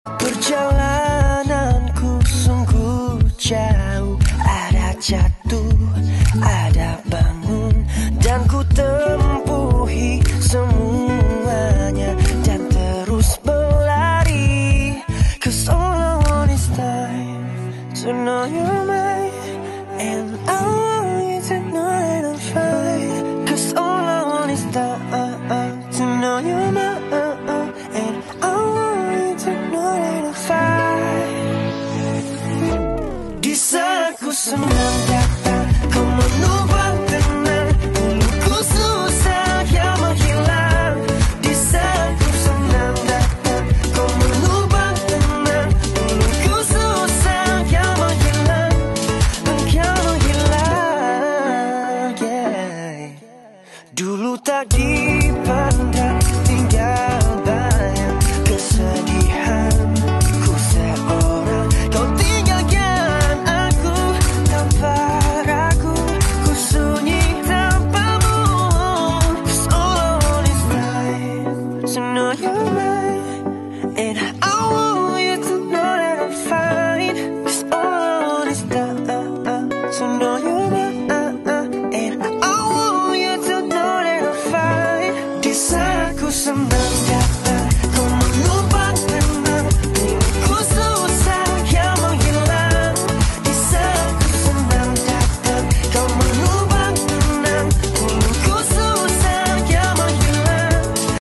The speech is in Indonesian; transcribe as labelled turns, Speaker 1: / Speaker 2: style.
Speaker 1: Perjalananku sungguh jauh, ada jatuh, ada bangun, dan ku tempuhi semuanya dan terus berlari. 'Cause all I want is time to know you're mine, and I want you to know that I'm fine. 'Cause all I want is time to know you're mine, and I want you to know that I'm fine. Di saat ku senang datang, kau menubah tenang, duluku susah yang menghilang. Di saat ku senang datang, kau menubah tenang, duluku susah yang menghilang, engkau menghilang, yeah. Dulu tak dipandang, tinggal bayang kesedihan ku seorang. Kau tinggalkan aku tanpa ragu, ku sunyi tanpamu. 'Cause all I want is time to know you're mine, and I want you to know that I'm fine. 'Cause all I want is time to know you're